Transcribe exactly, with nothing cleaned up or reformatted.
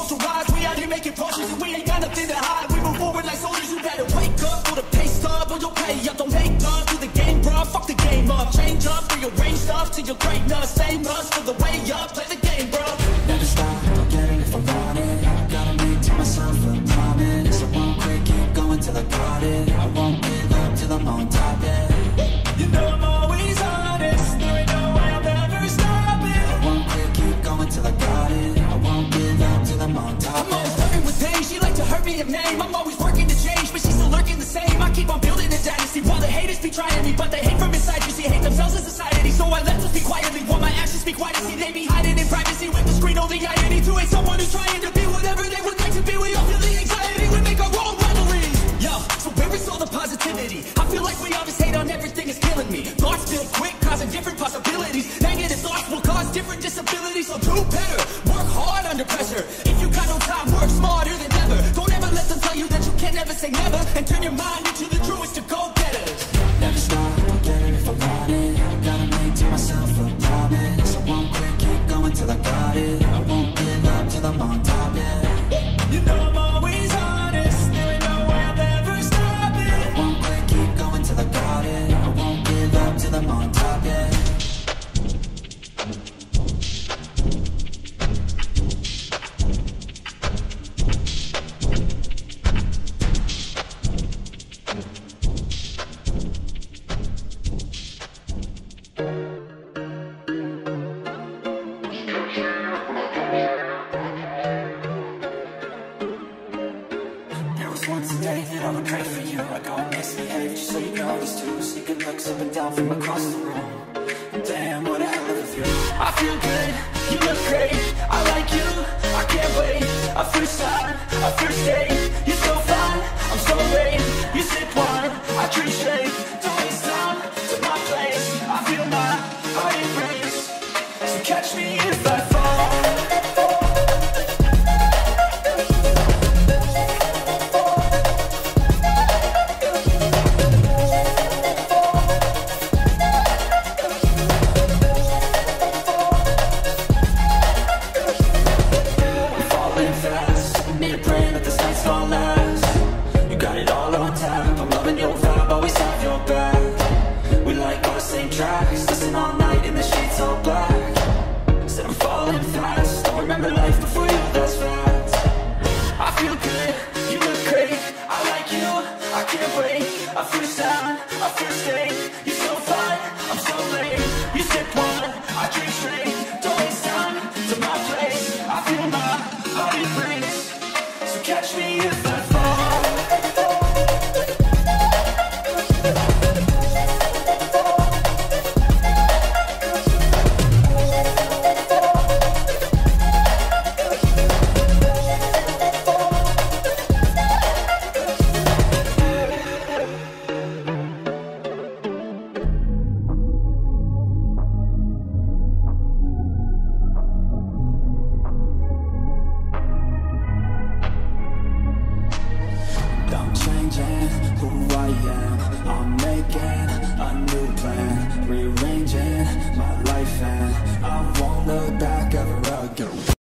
close your eyes. We out here making potions and we ain't got nothing to hide. We move forward like soldiers, you better wake up. For the pay stub or you'll pay up. Don't make love to the game, bruh, fuck the game up. Change up, rearrange stuff to your greatness. Same us for the way up, play the game, bruh. Never stop, I'll get it if I want it. Gotta make to myself a promise. I won't quit, keep going till I got it. I won't give up till I'm on top, yeah. You know I'm always honest, there ain't no way I'll ever stop it. I won't quit, keep going till I got it. I won't give up till I'm on top, I'm always flirting with pain, she like to hurt me of name. I'm always working to change, but she's still lurking the same. I keep on building a dynasty while the haters be trying me, but they hate from inside. You see, hate themselves in society, so I let them speak quietly while my actions speak quietly. See, they be hiding in privacy with the screen. All the irony to hate someone who's trying to be whatever they would like to be. We all feel the anxiety, we make our own rivalries. Yo, so where is all the positivity? I feel like we always hate on everything, is killing me. Thoughts build quick, causing different possibilities. Negative thoughts will cause different disabilities. So do better, work hard under pressure. If you got no time, work smarter than ever. Don't ever let them tell you that you can never say never, and turn your mind into the truest to go-getters. Never stop, I'll get it if I want it. Gotta make to myself a promise. I won't quit, keep going till I got it. I won't give up till I'm on top, yeah. You know I'm always honest, there ain't no way I'll ever stop it. I won't quit, keep going till I got it. I won't give up till I'm on top, yeah. Once a day that I would pray for you. I go and misbehave just so you know these two sneaking looks up and down from across the room. Damn, what a hell of a view. I feel good, you look great, I like you, I can't wait. A first time, a first date, you're so fine, I'm so late. You sip wine, I drink straight. Don't waste time to my place. I feel my heart embrace, so catch me if I fall. Tracks, listen all night in the sheets all black. Said I'm falling fast, don't remember life before you, that's facts. I feel good, you look great, I like you, I can't wait. A first time, a first date, you're so fine, I'm so late. You sip one, I drink straight. Don't waste time to my place. I feel my heart embrace, so catch me if I fall. Who I am, I'm making a new plan, rearranging my life, and I won't look back ever again.